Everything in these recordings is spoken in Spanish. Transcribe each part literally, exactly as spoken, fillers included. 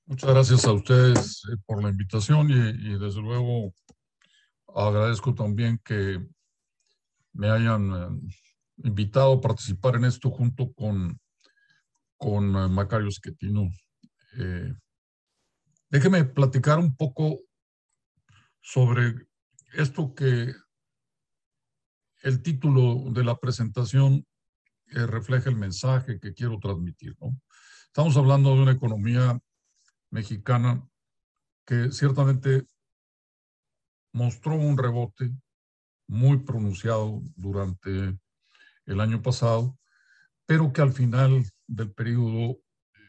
Muchas gracias a ustedes eh, por la invitación y, y desde luego agradezco también que me hayan eh, invitado a participar en esto junto con, con eh, Macario Schettino. Eh, déjeme platicar un poco sobre esto que el título de la presentación eh, refleja el mensaje que quiero transmitir, ¿no? Estamos hablando de una economía mexicana que ciertamente mostró un rebote muy pronunciado durante el año pasado, pero que al final del periodo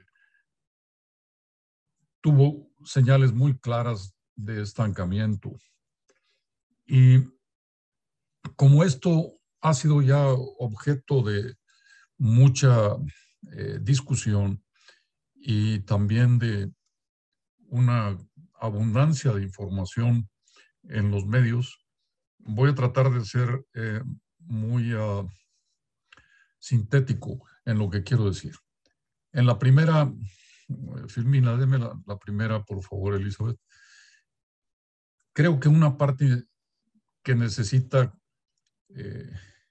tuvo señales muy claras de estancamiento. Y como esto ha sido ya objeto de mucha eh, discusión y también de una abundancia de información en los medios, voy a tratar de ser eh, muy uh, sintético en lo que quiero decir. En la primera, Filmina, deme la, la primera, por favor, Elizabeth. Creo que una parte que necesita eh,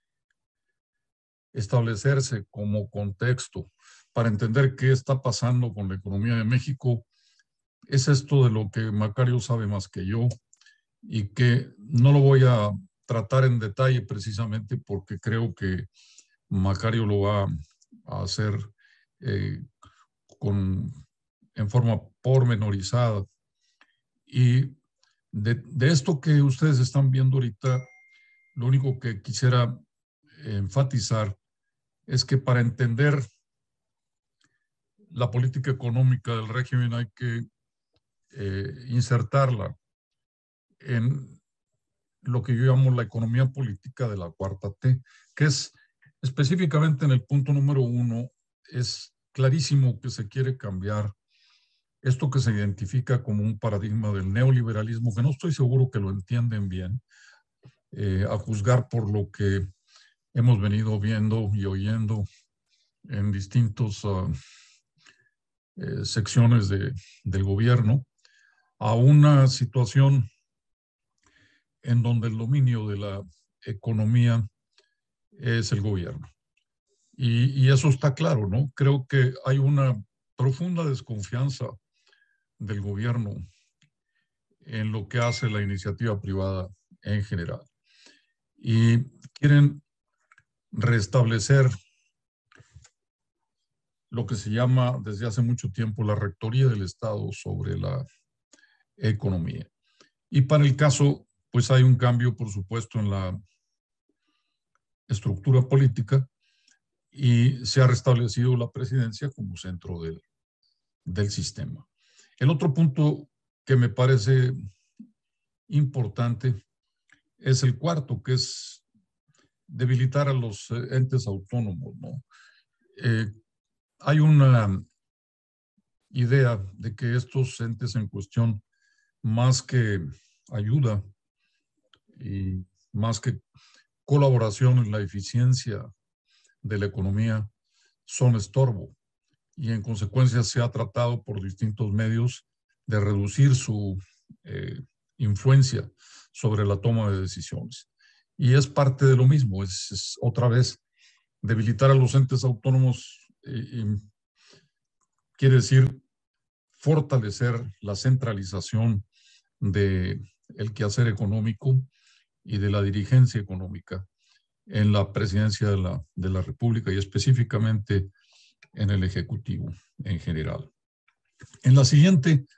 establecerse como contexto para entender qué está pasando con la economía de México es esto de lo que Macario sabe más que yo y que no lo voy a tratar en detalle precisamente porque creo que Macario lo va a hacer eh, con, en forma pormenorizada. Y de, de esto que ustedes están viendo ahorita, lo único que quisiera enfatizar es que para entender la política económica del régimen hay que eh, insertarla en lo que yo llamo la economía política de la cuarta T, que es específicamente en el punto número uno, es clarísimo que se quiere cambiar esto que se identifica como un paradigma del neoliberalismo, que no estoy seguro que lo entienden bien, eh, a juzgar por lo que hemos venido viendo y oyendo en distintas uh, eh, secciones de, del gobierno, a una situación en donde el dominio de la economía es el gobierno. Y, y eso está claro, ¿no? Creo que hay una profunda desconfianza del gobierno en lo que hace la iniciativa privada en general. Y quieren restablecer lo que se llama desde hace mucho tiempo la rectoría del Estado sobre la economía. Y para el caso, pues hay un cambio, por supuesto, en la estructura política y se ha restablecido la presidencia como centro del, del sistema. El otro punto que me parece importante es el cuarto, que es debilitar a los entes autónomos, ¿no? Eh, hay una idea de que estos entes en cuestión, más que ayuda y más que colaboración en la eficiencia de la economía, son estorbo y en consecuencia se ha tratado por distintos medios de reducir su eh, influencia sobre la toma de decisiones. Y es parte de lo mismo, es, es otra vez debilitar a los entes autónomos eh, quiere decir fortalecer la centralización del quehacer económico y de la dirigencia económica en la presidencia de la, de la República y específicamente en el Ejecutivo en general. En la siguiente,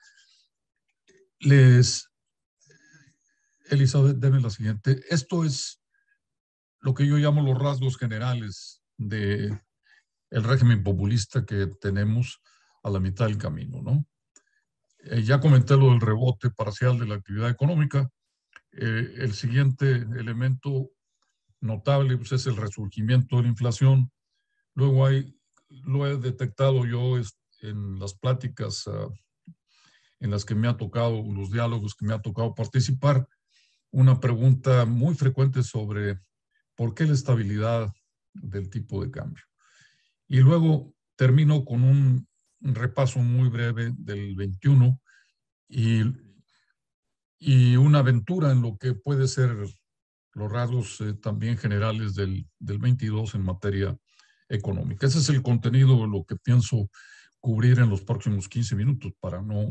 les, Elizabeth, deme la siguiente. Esto es lo que yo llamo los rasgos generales del régimen populista que tenemos a la mitad del camino, ¿no? Eh, ya comenté lo del rebote parcial de la actividad económica. Eh, el siguiente elemento notable pues, es el resurgimiento de la inflación. Luego hay, lo he detectado yo en las pláticas uh, en las que me ha tocado, los diálogos que me ha tocado participar, una pregunta muy frecuente sobre por qué la estabilidad del tipo de cambio. Y luego termino con un un repaso muy breve del veintiuno y, y una aventura en lo que puede ser los rasgos eh, también generales del, del veintidós en materia económica. Ese es el contenido de lo que pienso cubrir en los próximos quince minutos para no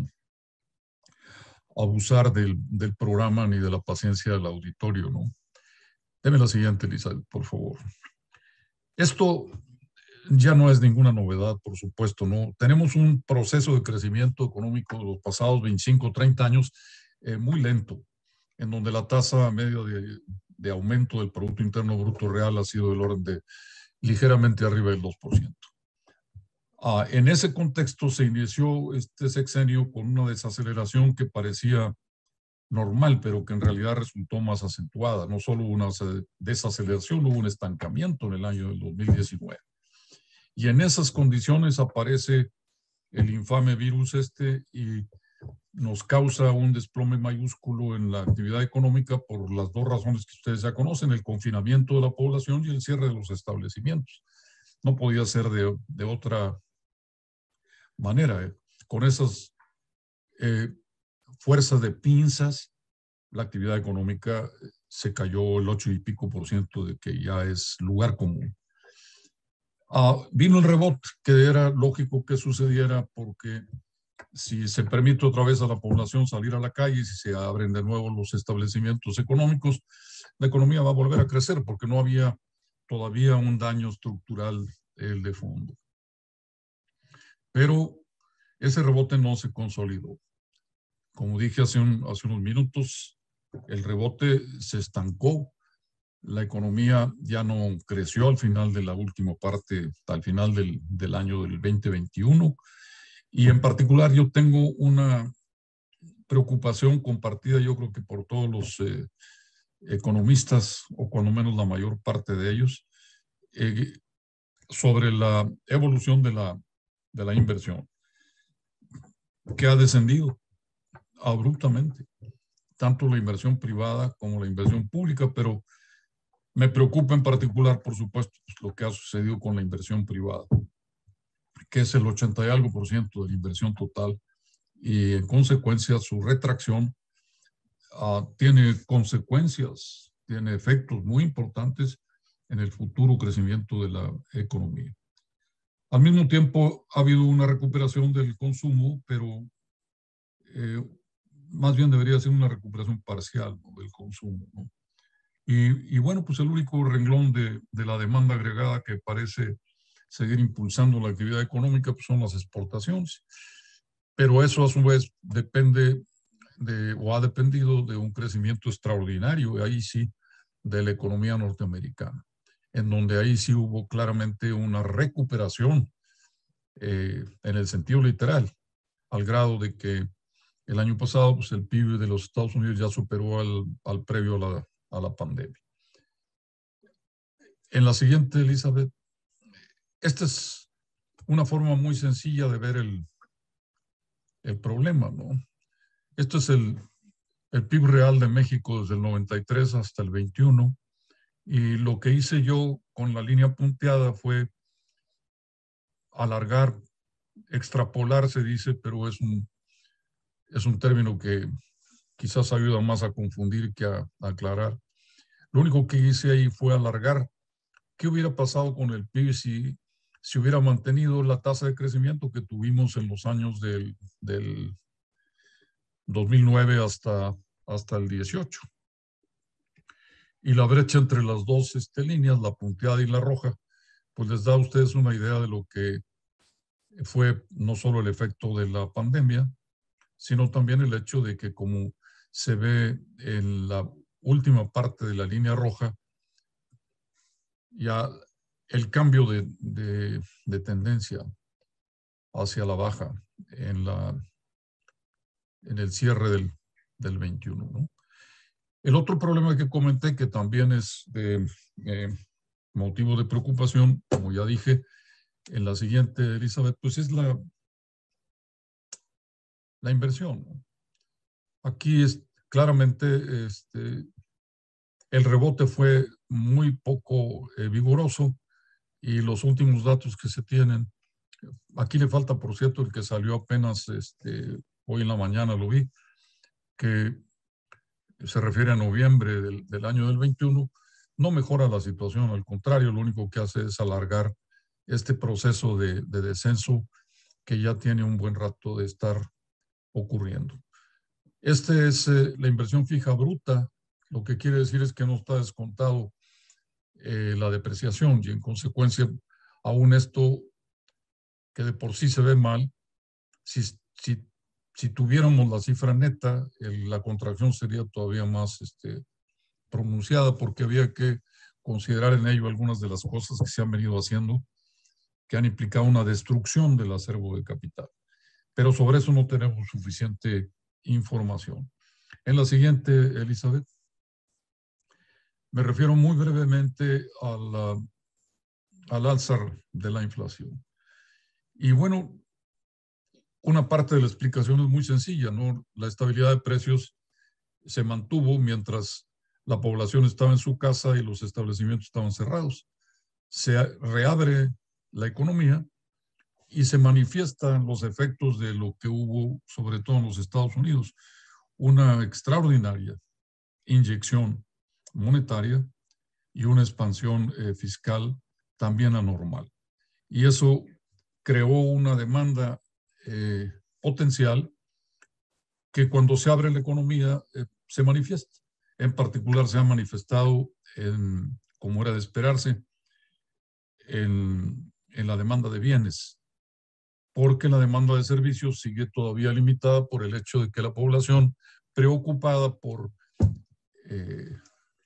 abusar del, del programa ni de la paciencia del auditorio, ¿no? Deme la siguiente, Elizabeth, por favor. Esto ya no es ninguna novedad, por supuesto, ¿no? Tenemos un proceso de crecimiento económico de los pasados veinticinco, treinta años eh, muy lento, en donde la tasa media de, de aumento del Producto Interno Bruto Real ha sido del orden de ligeramente arriba del dos por ciento. Ah, en ese contexto se inició este sexenio con una desaceleración que parecía normal, pero que en realidad resultó más acentuada. No solo una desaceleración, hubo un estancamiento en el año del dos mil diecinueve. Y en esas condiciones aparece el infame virus este y nos causa un desplome mayúsculo en la actividad económica por las dos razones que ustedes ya conocen, el confinamiento de la población y el cierre de los establecimientos. No podía ser de, de otra manera. Eh. Con esas eh, fuerzas de pinzas, la actividad económica se cayó el ocho y pico por ciento de que ya es lugar común. Ah, vino el rebote, que era lógico que sucediera porque si se permite otra vez a la población salir a la calle, si se abren de nuevo los establecimientos económicos, la economía va a volver a crecer porque no había todavía un daño estructural el de fondo. Pero ese rebote no se consolidó. Como dije hace, un, hace unos minutos, el rebote se estancó. La economía ya no creció al final de la última parte, al final del, del año del veinte veintiuno. Y en particular yo tengo una preocupación compartida, yo creo que por todos los eh, economistas, o cuando menos la mayor parte de ellos, eh, sobre la evolución de la, de la inversión, que ha descendido abruptamente, tanto la inversión privada como la inversión pública, pero me preocupa en particular, por supuesto, pues, lo que ha sucedido con la inversión privada, que es el ochenta y algo por ciento de la inversión total, y en consecuencia su retracción uh, tiene consecuencias, tiene efectos muy importantes en el futuro crecimiento de la economía. Al mismo tiempo ha habido una recuperación del consumo, pero eh, más bien debería ser una recuperación parcial, ¿no?, del consumo, ¿no? Y, y bueno, pues el único renglón de, de la demanda agregada que parece seguir impulsando la actividad económica pues son las exportaciones. Pero eso a su vez depende de, o ha dependido de un crecimiento extraordinario, ahí sí, de la economía norteamericana, en donde ahí sí hubo claramente una recuperación eh, en el sentido literal, al grado de que el año pasado pues, el P I B de los Estados Unidos ya superó al, al previo a la, a la pandemia. En la siguiente, Elizabeth, esta es una forma muy sencilla de ver el, el problema, ¿no? Esto es el, el P I B real de México desde el noventa y tres hasta el veintiuno, y lo que hice yo con la línea punteada fue alargar, extrapolar se dice, pero es un, es un término que quizás ayuda más a confundir que a, a aclarar. Lo único que hice ahí fue alargar qué hubiera pasado con el P I B si, si hubiera mantenido la tasa de crecimiento que tuvimos en los años del, del dos mil nueve hasta, hasta el dieciocho. Y la brecha entre las dos este, líneas, la punteada y la roja, pues les da a ustedes una idea de lo que fue no solo el efecto de la pandemia, sino también el hecho de que, como se ve en la última parte de la línea roja, ya el cambio de, de, de tendencia hacia la baja en, la, en el cierre del, del veintiuno, ¿no? El otro problema que comenté, que también es de eh, motivo de preocupación, como ya dije, en la siguiente, Elizabeth, pues es la, la inversión, ¿no? Aquí es claramente este, el rebote fue muy poco eh, vigoroso, y los últimos datos que se tienen Aquí le falta, por cierto, el que salió apenas este, hoy en la mañana, lo vi, que se refiere a noviembre del, del año del veintiuno, no mejora la situación, al contrario, lo único que hace es alargar este proceso de, de descenso que ya tiene un buen rato de estar ocurriendo. Este es eh, la inversión fija bruta, lo que quiere decir es que no está descontado eh, la depreciación y en consecuencia aún esto que de por sí se ve mal, si, si, si tuviéramos la cifra neta, el, la contracción sería todavía más este, pronunciada porque había que considerar en ello algunas de las cosas que se han venido haciendo que han implicado una destrucción del acervo de capital. Pero sobre eso no tenemos suficiente información. En la siguiente, Elizabeth, me refiero muy brevemente a la, al alza de la inflación. Y bueno, una parte de la explicación es muy sencilla, ¿no? La estabilidad de precios se mantuvo mientras la población estaba en su casa y los establecimientos estaban cerrados. Se reabre la economía y se manifiestan los efectos de lo que hubo, sobre todo en los Estados Unidos, una extraordinaria inyección monetaria y una expansión eh, fiscal también anormal. Y eso creó una demanda eh, potencial que cuando se abre la economía eh, se manifiesta. En particular se ha manifestado, en, como era de esperarse, en, en la demanda de bienes, porque la demanda de servicios sigue todavía limitada por el hecho de que la población preocupada por eh,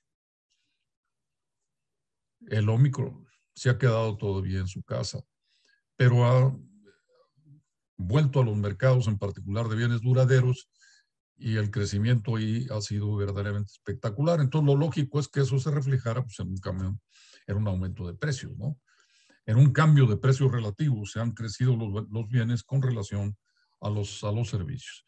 el Ómicron se ha quedado todavía en su casa, pero ha vuelto a los mercados, en particular de bienes duraderos, y el crecimiento ahí ha sido verdaderamente espectacular. Entonces, lo lógico es que eso se reflejara pues, en un cambio, en un aumento de precios, ¿no? En un cambio de precios relativos se han crecido los, los bienes con relación a los, a los servicios.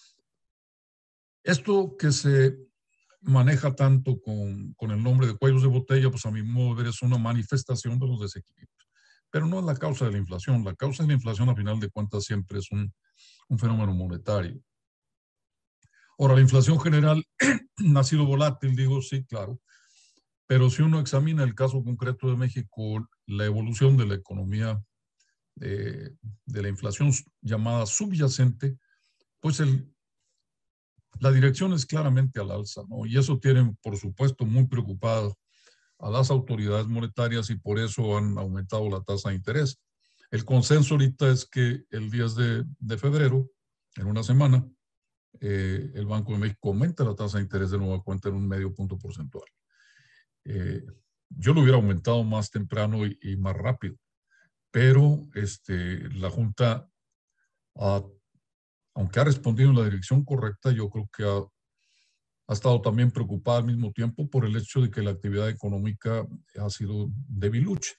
Esto que se maneja tanto con, con el nombre de cuellos de botella, pues a mi modo de ver es una manifestación de los desequilibrios. Pero no es la causa de la inflación. La causa de la inflación, a final de cuentas, siempre es un, un fenómeno monetario. Ahora, la inflación general ha sido volátil, digo, sí, claro, pero si uno examina el caso concreto de México, la evolución de la economía, de, de la inflación llamada subyacente, pues el, la dirección es claramente al alza, ¿no? Y eso tiene, por supuesto, muy preocupado a las autoridades monetarias y por eso han aumentado la tasa de interés. El consenso ahorita es que el diez de, de febrero, en una semana, eh, el Banco de México aumenta la tasa de interés de nueva cuenta en un medio punto porcentual. Eh, yo lo hubiera aumentado más temprano y, y más rápido, pero este, la Junta, ha, aunque ha respondido en la dirección correcta, yo creo que ha, ha estado también preocupada al mismo tiempo por el hecho de que la actividad económica ha sido debilucha.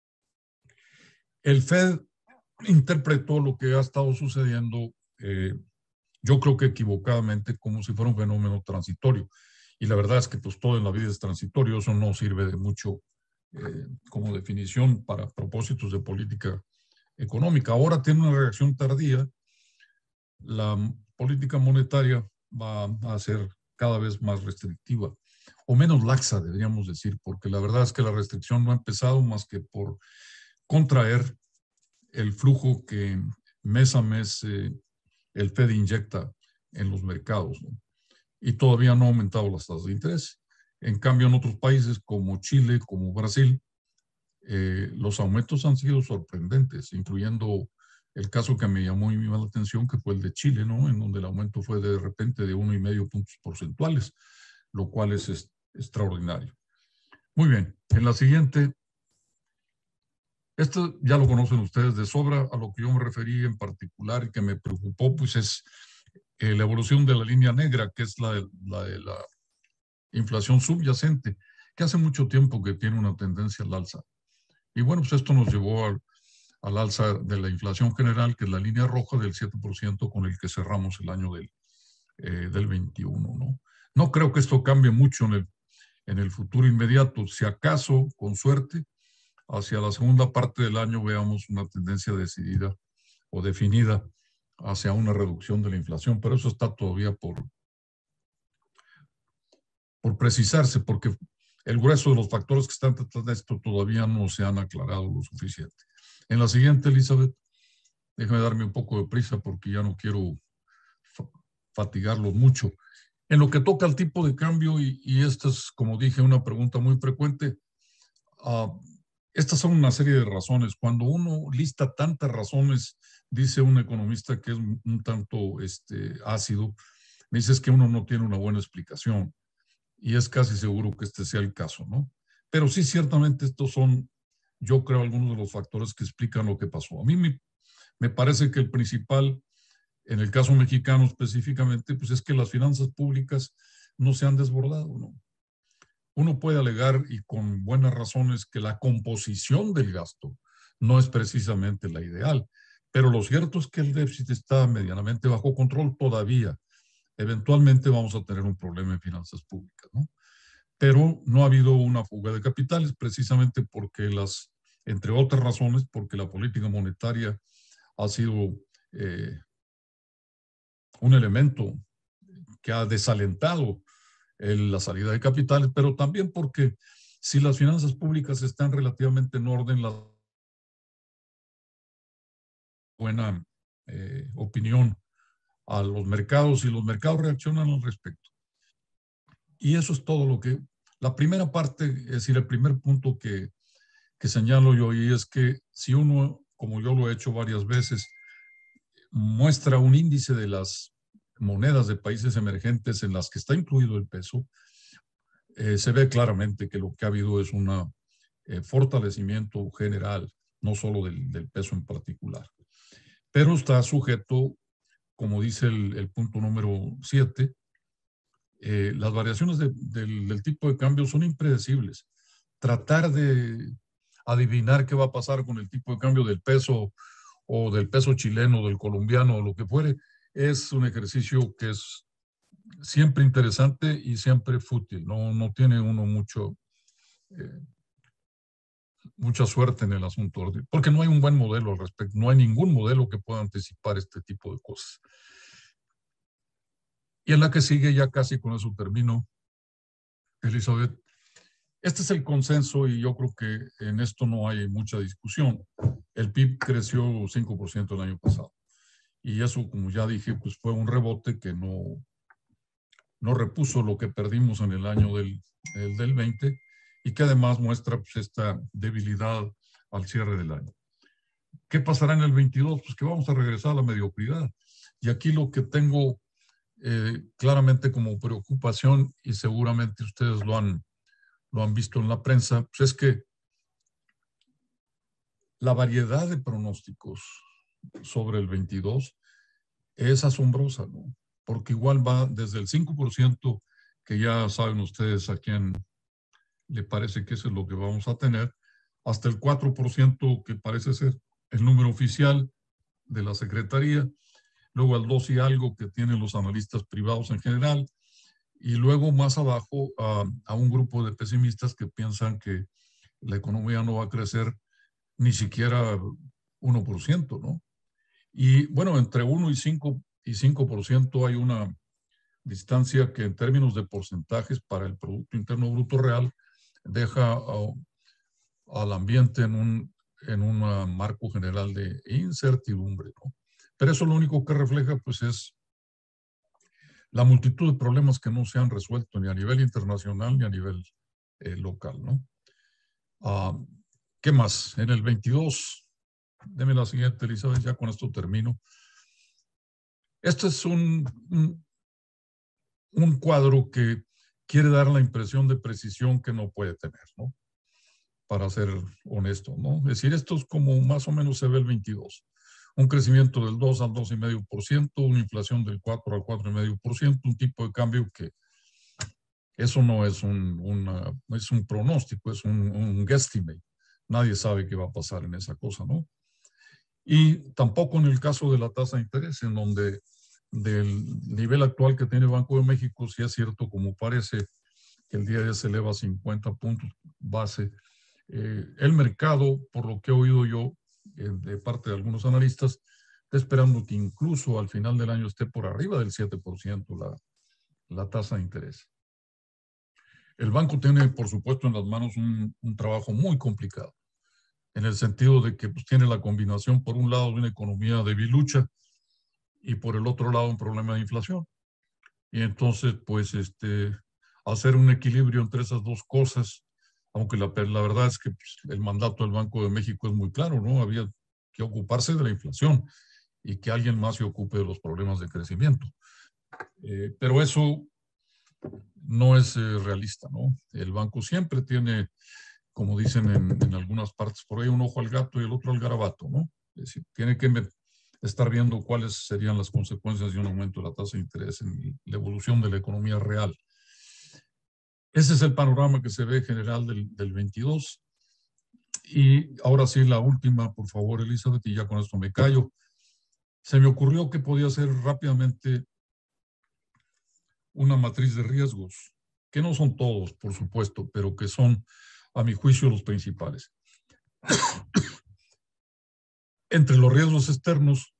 El Fed interpretó lo que ha estado sucediendo, eh, yo creo que equivocadamente, como si fuera un fenómeno transitorio. Y la verdad es que pues todo en la vida es transitorio, eso no sirve de mucho eh, como definición para propósitos de política económica. Ahora tiene una reacción tardía, la política monetaria va a ser cada vez más restrictiva, o menos laxa, deberíamos decir, porque la verdad es que la restricción no ha empezado más que por contraer el flujo que mes a mes eh, el Fed inyecta en los mercados, ¿no? Y todavía no ha aumentado las tasas de interés. En cambio, en otros países como Chile, como Brasil, eh, los aumentos han sido sorprendentes, incluyendo el caso que me llamó muy la atención, que fue el de Chile, ¿no? En donde el aumento fue de repente de uno y medio puntos porcentuales, lo cual es, es extraordinario. Muy bien, en la siguiente, esto ya lo conocen ustedes de sobra, a lo que yo me referí en particular y que me preocupó, pues es eh, la evolución de la línea negra, que es la de la, de la inflación subyacente, que hace mucho tiempo que tiene una tendencia al alza. Y bueno, pues esto nos llevó al, al alza de la inflación general, que es la línea roja del siete por ciento con el que cerramos el año del, eh, del veintiuno, ¿no? No creo que esto cambie mucho en el, en el futuro inmediato. Si acaso, con suerte, hacia la segunda parte del año veamos una tendencia decidida o definida hacia una reducción de la inflación, pero eso está todavía por, por precisarse, porque el grueso de los factores que están detrás de esto todavía no se han aclarado lo suficiente. En la siguiente, Elizabeth, déjame darme un poco de prisa porque ya no quiero fatigarlos mucho. En lo que toca al tipo de cambio, y, y esta es, como dije, una pregunta muy frecuente, uh, estas son una serie de razones. Cuando uno lista tantas razones, dice un economista que es un, un tanto este, ácido, me dice que uno no tiene una buena explicación. Y es casi seguro que este sea el caso, ¿no? Pero sí, ciertamente estos son, yo creo, algunos de los factores que explican lo que pasó. A mí me, me parece que el principal, en el caso mexicano específicamente, pues es que las finanzas públicas no se han desbordado, ¿no? Uno puede alegar, y con buenas razones, que la composición del gasto no es precisamente la ideal, pero lo cierto es que el déficit está medianamente bajo control todavía. Eventualmente vamos a tener un problema en finanzas públicas, ¿no? Pero no ha habido una fuga de capitales precisamente porque las, entre otras razones, porque la política monetaria ha sido eh, un elemento que ha desalentado el, la salida de capitales, pero también porque si las finanzas públicas están relativamente en orden, la buena eh, opinión a los mercados y los mercados reaccionan al respecto. Y eso es todo lo que, la primera parte, es decir, el primer punto que, que señalo yo, y es que si uno, como yo lo he hecho varias veces, muestra un índice de las monedas de países emergentes en las que está incluido el peso, eh, se ve claramente que lo que ha habido es un eh, fortalecimiento general, no solo del, del peso en particular. Pero está sujeto, como dice el, el punto número siete, eh, las variaciones de, del, del tipo de cambio son impredecibles. Tratar de adivinar qué va a pasar con el tipo de cambio del peso o del peso chileno, del colombiano o lo que fuere, es un ejercicio que es siempre interesante y siempre fútil. No, no tiene uno mucho, eh, mucha suerte en el asunto, porque no hay un buen modelo al respecto. No hay ningún modelo que pueda anticipar este tipo de cosas. Y en la que sigue, ya casi con eso termino, Elizabeth. Este es el consenso y yo creo que en esto no hay mucha discusión. El P I B creció cinco por ciento el año pasado. Y eso, como ya dije, pues fue un rebote que no, no repuso lo que perdimos en el año del, el del veinte y que además muestra pues, esta debilidad al cierre del año. ¿Qué pasará en el veintidós? Pues que vamos a regresar a la mediocridad. Y aquí lo que tengo eh, claramente como preocupación, y seguramente ustedes lo han, lo han visto en la prensa, pues es que la variedad de pronósticos sobre el veintidós es asombrosa, ¿no? Porque igual va desde el cinco por ciento, que ya saben ustedes a quién le parece que eso es lo que vamos a tener, hasta el cuatro por ciento que parece ser el número oficial de la Secretaría, luego al dos y algo que tienen los analistas privados en general, y luego más abajo a, a un grupo de pesimistas que piensan que la economía no va a crecer ni siquiera uno por ciento, ¿no? Y bueno, entre uno y cinco y cinco por ciento hay una distancia que en términos de porcentajes para el Producto Interno Bruto Real deja a, al ambiente en un, en un marco general de incertidumbre, ¿no? Pero eso lo único que refleja pues es la multitud de problemas que no se han resuelto ni a nivel internacional ni a nivel eh, local, ¿no? Uh, ¿Qué más? En el veintidós, deme la siguiente, Elizabeth, ya con esto termino. Este es un, un, un cuadro que quiere dar la impresión de precisión que no puede tener, ¿no? Para ser honesto, ¿no? Es decir, esto es como más o menos se ve el veintidós. Un crecimiento del dos al dos coma cinco por ciento, una inflación del cuatro al cuatro coma cinco por ciento, un tipo de cambio que eso no es un, una, es un pronóstico, es un, un guesstimate. Nadie sabe qué va a pasar en esa cosa, ¿no? Y tampoco en el caso de la tasa de interés, en donde del nivel actual que tiene Banco de México, sí es cierto, como parece, que el día de hoy se eleva a cincuenta puntos base, Eh, el mercado, por lo que he oído yo eh, de parte de algunos analistas, está esperando que incluso al final del año esté por arriba del siete por ciento la, la tasa de interés. El banco tiene, por supuesto, en las manos un, un trabajo muy complicado, en el sentido de que pues, tiene la combinación, por un lado, de una economía debilucha y por el otro lado, un problema de inflación. Y entonces, pues, este, hacer un equilibrio entre esas dos cosas, aunque la, la verdad es que pues, el mandato del Banco de México es muy claro, ¿no? Había que ocuparse de la inflación y que alguien más se ocupe de los problemas de crecimiento. Eh, pero eso no es eh, realista, ¿no? El banco siempre tiene, como dicen en, en algunas partes por ahí, un ojo al gato y el otro al garabato, ¿no? Es decir, tiene que estar viendo cuáles serían las consecuencias de un aumento de la tasa de interés en la evolución de la economía real. Ese es el panorama que se ve general del, del veintidós. Y ahora sí, la última, por favor, Elizabeth, y ya con esto me callo. Se me ocurrió que podía ser rápidamente una matriz de riesgos, que no son todos, por supuesto, pero que son, a mi juicio, los principales. Entre los riesgos externos,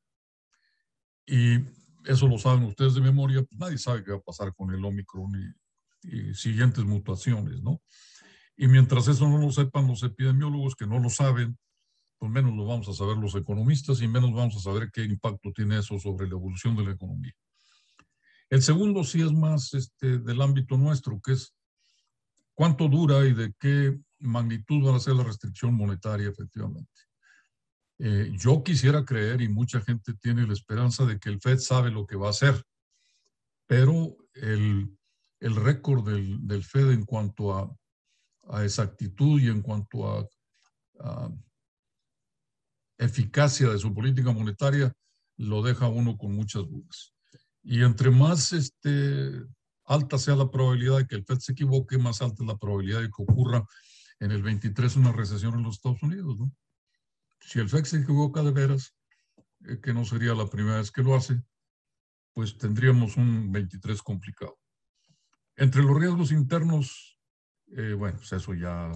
y eso lo saben ustedes de memoria, pues nadie sabe qué va a pasar con el Omicron y, y siguientes mutaciones, ¿no? Y mientras eso no lo sepan los epidemiólogos, que no lo saben, pues menos lo vamos a saber los economistas y menos vamos a saber qué impacto tiene eso sobre la evolución de la economía. El segundo sí es más este, del ámbito nuestro, que es cuánto dura y de qué magnitud va a ser la restricción monetaria, efectivamente. Eh, yo quisiera creer, y mucha gente tiene la esperanza de que el Fed sabe lo que va a hacer, pero el, el récord del, del Fed en cuanto a, a exactitud y en cuanto a, a eficacia de su política monetaria lo deja uno con muchas dudas. Y entre más este, alta sea la probabilidad de que el Fed se equivoque, más alta es la probabilidad de que ocurra en el veintitrés una recesión en los Estados Unidos, ¿no? Si el Fed se equivoca de veras, eh, que no sería la primera vez que lo hace, pues tendríamos un veintitrés complicado. Entre los riesgos internos, eh, bueno, pues eso ya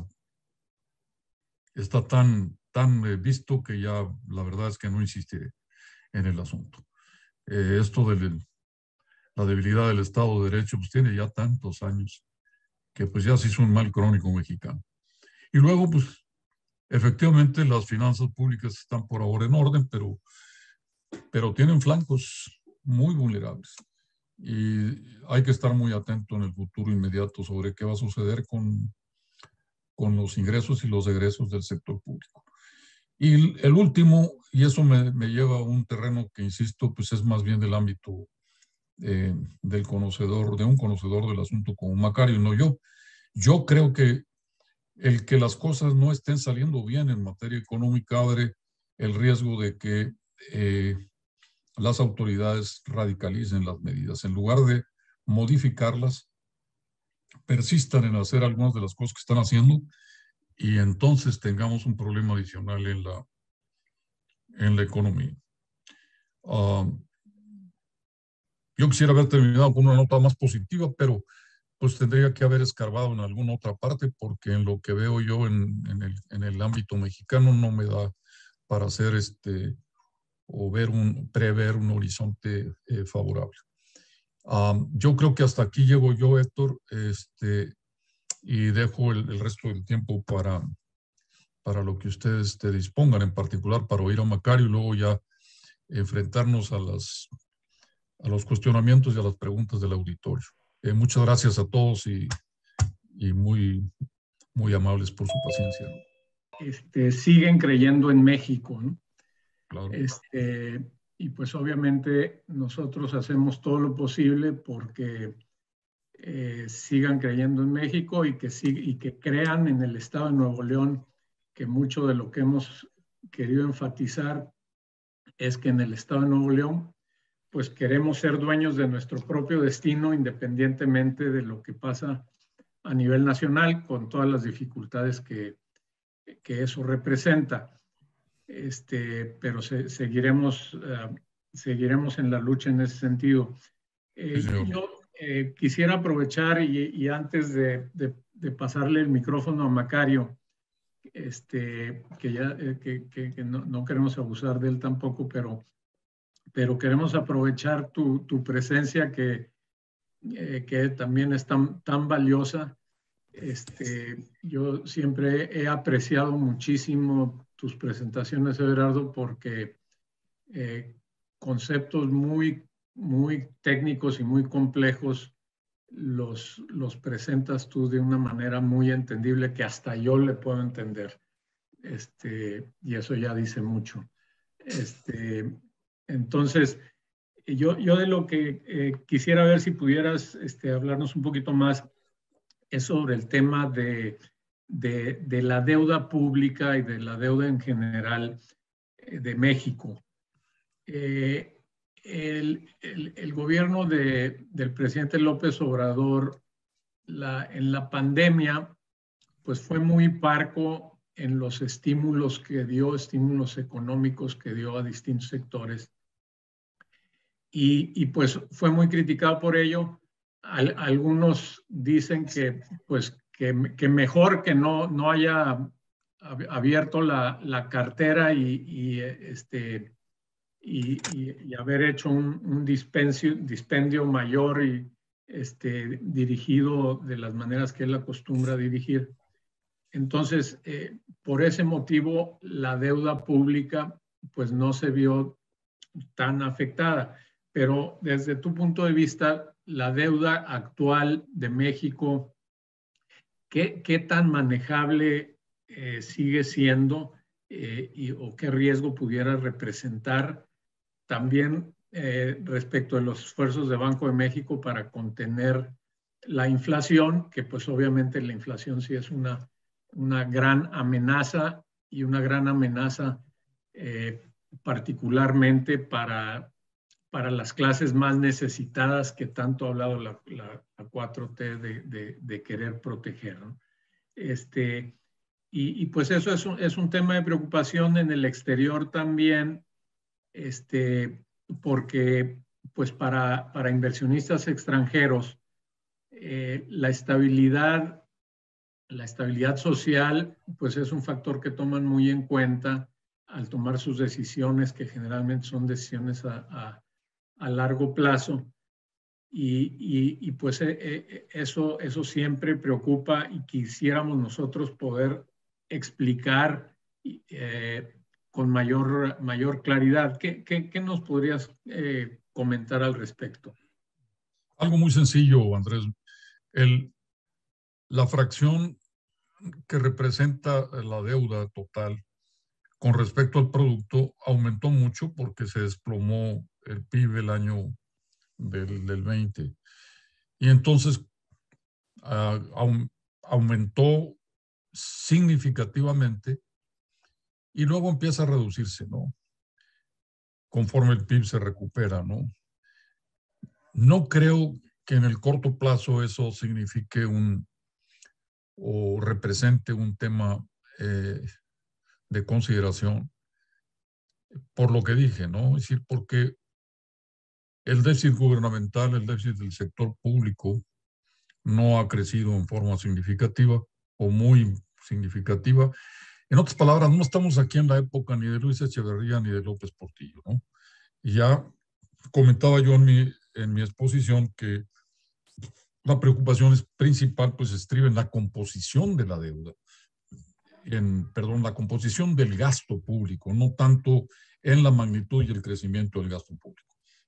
está tan, tan eh, visto que ya la verdad es que no insistiré en el asunto. Eh, esto de la debilidad del Estado de Derecho, pues tiene ya tantos años que pues ya se hizo un mal crónico mexicano. Y luego, pues, efectivamente las finanzas públicas están por ahora en orden, pero, pero tienen flancos muy vulnerables. Y hay que estar muy atento en el futuro inmediato sobre qué va a suceder con, con los ingresos y los egresos del sector público. Y el último, y eso me, me lleva a un terreno que, insisto, pues es más bien del ámbito eh, del conocedor, de un conocedor del asunto como Macario, no yo. Yo creo que el que las cosas no estén saliendo bien en materia económica abre el riesgo de que eh, las autoridades radicalicen las medidas. En lugar de modificarlas, persistan en hacer algunas de las cosas que están haciendo y entonces tengamos un problema adicional en la, en la economía. Uh, yo quisiera haber terminado con una nota más positiva, pero pues tendría que haber escarbado en alguna otra parte porque en lo que veo yo en, en, el, en el ámbito mexicano no me da para hacer este o ver un, prever un horizonte eh, favorable. Um, yo creo que hasta aquí llego yo, Héctor, este, y dejo el, el resto del tiempo para, para lo que ustedes te dispongan, en particular para oír a Macario y luego ya enfrentarnos a, las, a los cuestionamientos y a las preguntas del auditorio. Eh, muchas gracias a todos y, y muy, muy amables por su paciencia, ¿no? Este, siguen creyendo en México, ¿no? Claro. Este, y pues obviamente nosotros hacemos todo lo posible porque eh, sigan creyendo en México y que, y que crean en el Estado de Nuevo León, que mucho de lo que hemos querido enfatizar es que en el Estado de Nuevo León pues queremos ser dueños de nuestro propio destino independientemente de lo que pasa a nivel nacional con todas las dificultades que, que eso representa. Este, pero se, seguiremos, uh, seguiremos en la lucha en ese sentido. Eh, Sí, yo eh, quisiera aprovechar y, y antes de, de, de pasarle el micrófono a Macario, este, que ya eh, que, que, que no, no queremos abusar de él tampoco, pero, pero queremos aprovechar tu, tu presencia que, eh, que también es tan, tan valiosa. Este, yo siempre he apreciado muchísimo tus presentaciones, Everardo, porque eh, conceptos muy, muy técnicos y muy complejos los, los presentas tú de una manera muy entendible que hasta yo le puedo entender. Este, y eso ya dice mucho. Este, entonces, yo, yo de lo que eh, quisiera ver si pudieras este, hablarnos un poquito más es sobre el tema de, de, de la deuda pública y de la deuda en general eh, de México. Eh, el, el, el, gobierno de, del presidente López Obrador la, en la pandemia pues fue muy parco en los estímulos que dio, estímulos económicos que dio a distintos sectores. Y, y pues fue muy criticado por ello. Al, algunos dicen que, pues, que, que mejor que no, no haya abierto la, la cartera y, y, este, y, y, y haber hecho un, un dispendio, dispendio mayor y este, dirigido de las maneras que él acostumbra a dirigir. Entonces, eh, por ese motivo, la deuda pública pues no se vio tan afectada. Pero desde tu punto de vista, la deuda actual de México, ¿qué, qué tan manejable eh, sigue siendo eh, y, o qué riesgo pudiera representar? También eh, respecto de los esfuerzos de Banco de México para contener la inflación, que pues obviamente la inflación sí es una, una gran amenaza y una gran amenaza eh, particularmente para, para las clases más necesitadas que tanto ha hablado la, la, la cuatro T de, de, de querer proteger, ¿no? Este, y, y pues eso es un, es un tema de preocupación en el exterior también, este, porque pues para, para inversionistas extranjeros eh, la estabilidad, la estabilidad social pues es un factor que toman muy en cuenta al tomar sus decisiones, que generalmente son decisiones a, a, a largo plazo. Y, y, y pues eh, eso, eso siempre preocupa y quisiéramos nosotros poder explicar eh, con mayor, mayor claridad. ¿Qué, qué, qué nos podrías eh, comentar al respecto? Algo muy sencillo, Andrés. El, la fracción que representa la deuda total con respecto al producto aumentó mucho porque se desplomó el P I B el año del, del veinte. Y entonces uh, aum, aumentó significativamente y luego empieza a reducirse, ¿no? Conforme el P I B se recupera, ¿no? No creo que en el corto plazo eso signifique un o represente un tema eh, de consideración por lo que dije, ¿no? Es decir, porque el déficit gubernamental, el déficit del sector público no ha crecido en forma significativa o muy significativa. En otras palabras, no estamos aquí en la época ni de Luis Echeverría ni de López Portillo, ¿no? Y ya comentaba yo en mi, en mi exposición que la preocupación es principal pues estriba en la composición de la deuda, en, perdón, la composición del gasto público, no tanto en la magnitud y el crecimiento del gasto público.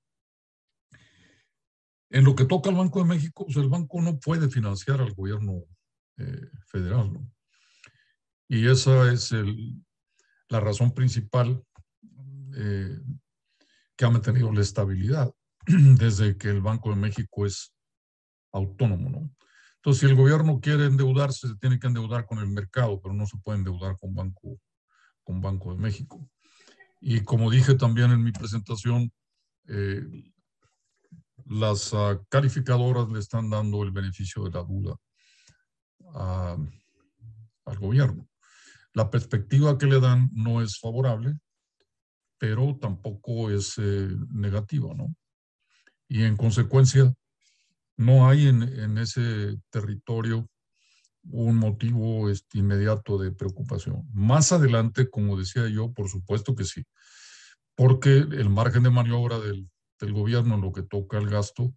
En lo que toca al Banco de México, pues el banco no puede financiar al gobierno eh, federal, ¿no? Y esa es el, la razón principal eh, que ha mantenido la estabilidad desde que el Banco de México es autónomo, ¿no? Entonces, si el gobierno quiere endeudarse, se tiene que endeudar con el mercado, pero no se puede endeudar con Banco, con Banco de México. Y como dije también en mi presentación, eh, las uh, calificadoras le están dando el beneficio de la duda a, al gobierno. La perspectiva que le dan no es favorable, pero tampoco es eh, negativa, ¿no? Y en consecuencia, no hay en, en ese territorio un motivo este, inmediato de preocupación. Más adelante, como decía yo, por supuesto que sí, porque el margen de maniobra del, del gobierno en lo que toca al gasto,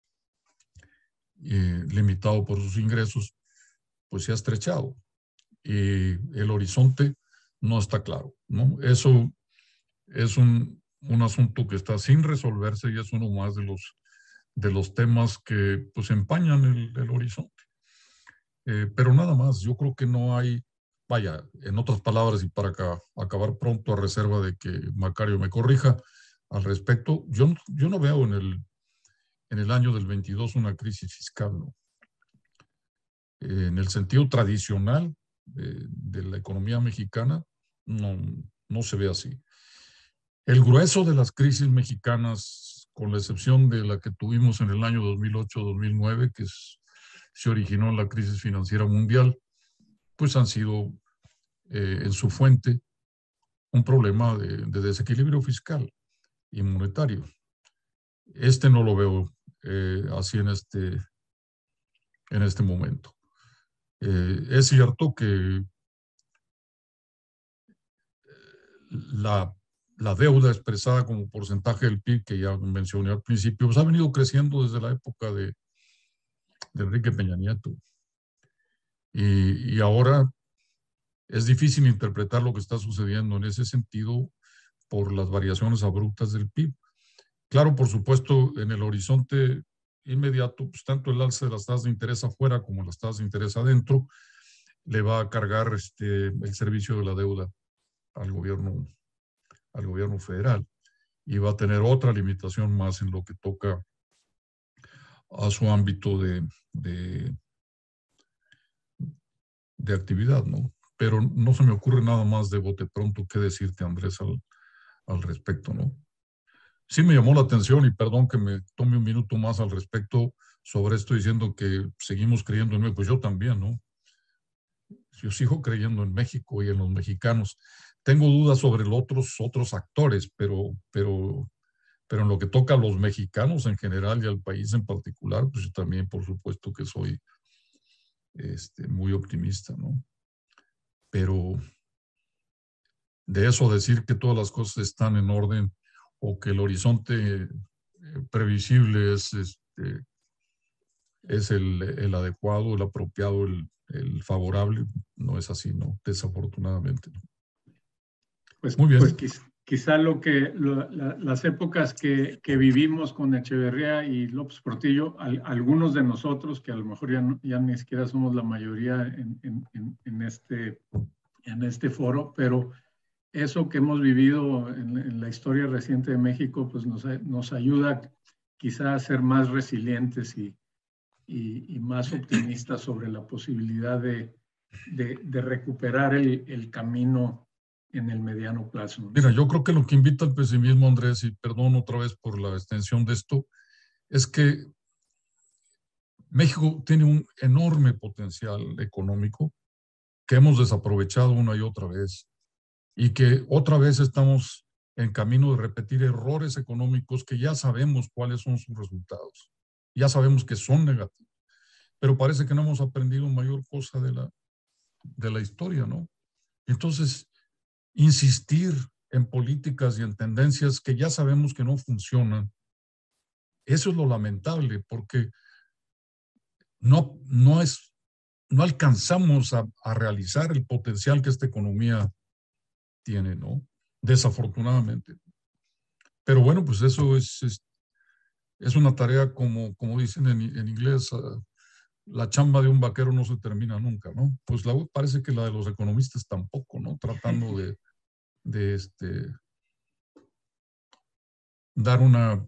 eh, limitado por sus ingresos, pues se ha estrechado y el horizonte no está claro, ¿no? Eso es un, un asunto que está sin resolverse y es uno más de los, de los temas que pues empañan el, el horizonte. Eh, pero nada más, yo creo que no hay, vaya, en otras palabras y para acá, acabar pronto a reserva de que Macario me corrija al respecto, yo, yo no veo en el, en el año del veintidós una crisis fiscal, ¿no? Eh, en el sentido tradicional eh, de la economía mexicana, no, no se ve así. El grueso de las crisis mexicanas, con la excepción de la que tuvimos en el año dos mil ocho dos mil nueve, que es, se originó en la crisis financiera mundial, pues han sido eh, en su fuente un problema de, de desequilibrio fiscal y monetario. Este no lo veo eh, así en este, en este momento. Eh, es cierto que la, la deuda expresada como porcentaje del P I B, que ya mencioné al principio, pues ha venido creciendo desde la época de, de Enrique Peña Nieto. Y, y ahora es difícil interpretar lo que está sucediendo en ese sentido por las variaciones abruptas del P I B. Claro, por supuesto, en el horizonte inmediato, pues tanto el alza de las tasas de interés afuera como las tasas de interés adentro le va a cargar este, el servicio de la deuda al gobierno, al gobierno federal y va a tener otra limitación más en lo que toca a su ámbito de, de, de actividad, ¿no? Pero no se me ocurre nada más de bote pronto que decirte, Andrés, al, al respecto, ¿no? Sí me llamó la atención y perdón que me tome un minuto más al respecto sobre esto diciendo que seguimos creyendo en México. Pues yo también, ¿no? Yo sigo creyendo en México y en los mexicanos. Tengo dudas sobre los otros, otros actores, pero, pero, pero en lo que toca a los mexicanos en general y al país en particular, pues yo también, por supuesto, que soy este, muy optimista, ¿no? Pero de eso decir que todas las cosas están en orden o que el horizonte previsible es, este, es el, el adecuado, el apropiado, el, el favorable, no es así, ¿no? Desafortunadamente, ¿no? Pues, Muy pues bien. quizá, quizá lo que lo, la, las épocas que, que, vivimos con Echeverría y López Portillo, al, algunos de nosotros, que a lo mejor ya, no, ya ni siquiera somos la mayoría en, en, en, este, en este foro, pero eso que hemos vivido en, en la historia reciente de México, pues nos, nos ayuda quizá a ser más resilientes y, y, y más optimistas sobre la posibilidad de, de, de recuperar el, el camino en el mediano plazo. Mira, yo creo que lo que invita al pesimismo, Andrés, y perdón otra vez por la extensión de esto, es que México tiene un enorme potencial económico que hemos desaprovechado una y otra vez y que otra vez estamos en camino de repetir errores económicos que ya sabemos cuáles son sus resultados, ya sabemos que son negativos, pero parece que no hemos aprendido mayor cosa de la, de la historia, ¿no? Entonces, insistir en políticas y en tendencias que ya sabemos que no funcionan, eso es lo lamentable, porque no, no, es, no alcanzamos a, a realizar el potencial que esta economía tiene, ¿no? Desafortunadamente. Pero bueno, pues eso es, es, es una tarea como, como dicen en, en inglés, uh, la chamba de un vaquero no se termina nunca, ¿no? Pues la, parece que la de los economistas tampoco, ¿no? Tratando de, de este, dar una,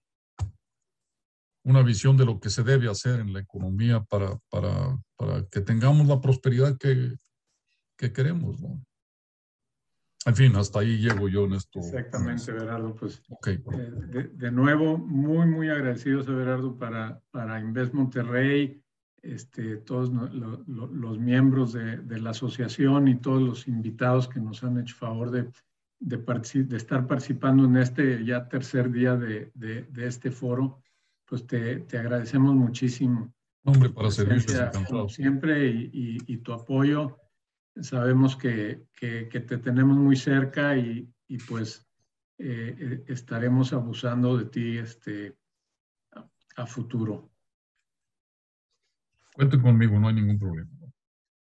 una visión de lo que se debe hacer en la economía para, para, para que tengamos la prosperidad que, que queremos, ¿no? En fin, hasta ahí llego yo en esto. Exactamente, Everardo. Pues okay. eh, de, de nuevo, muy, muy agradecidos, Everardo, para, para Invest Monterrey, este, todos lo, lo, los miembros de, de la asociación y todos los invitados que nos han hecho favor de, de, de estar participando en este ya tercer día de, de, de este foro. Pues te, te agradecemos muchísimo. Hombre, para servirles, presencia, encantado. como siempre, y, y, y tu apoyo. Sabemos que, que, que te tenemos muy cerca y, y pues eh, estaremos abusando de ti este, a, a futuro. Cuenten conmigo, no hay ningún problema.